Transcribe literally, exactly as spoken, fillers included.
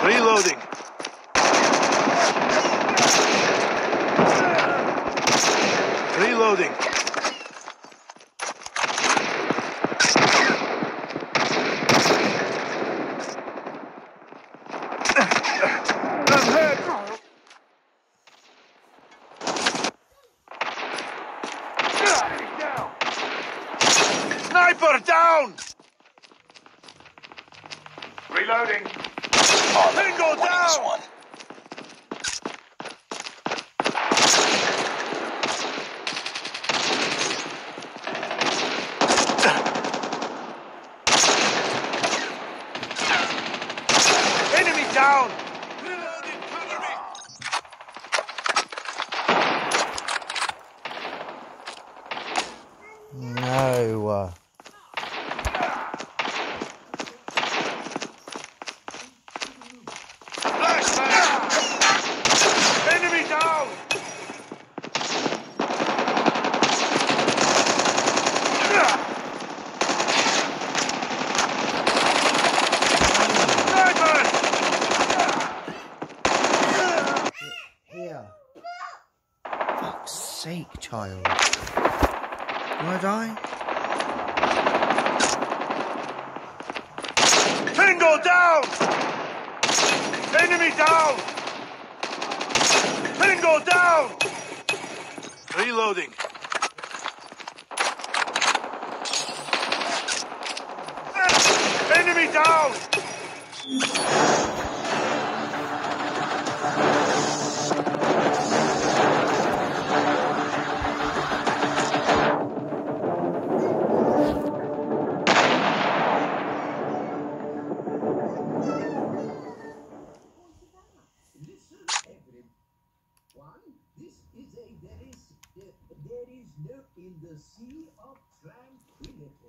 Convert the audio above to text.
Reloading. Reloading. I'm hurt. Sniper down! Reloading. On Bingo winning this down! one. Enemy down! Reloading, cover me! No. Flashbang! Enemy down! Sniper! Here. Fuck's sake, child. Do I die? Tango down! Enemy down! Tango down! Reloading. Enemy down! This is a there is there is no in the sea of tranquility.